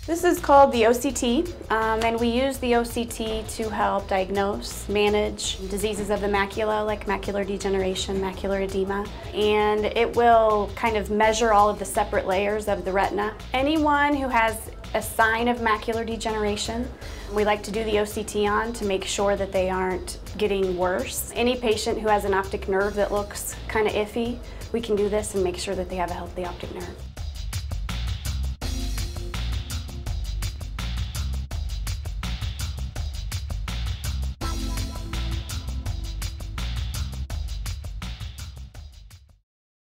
This is called the OCT, and we use the OCT to help diagnose, manage diseases of the macula like macular degeneration, macular edema, and it will kind of measure all of the separate layers of the retina. Anyone who has a sign of macular degeneration, we like to do the OCT on to make sure that they aren't getting worse. Any patient who has an optic nerve that looks kind of iffy, we can do this and make sure that they have a healthy optic nerve.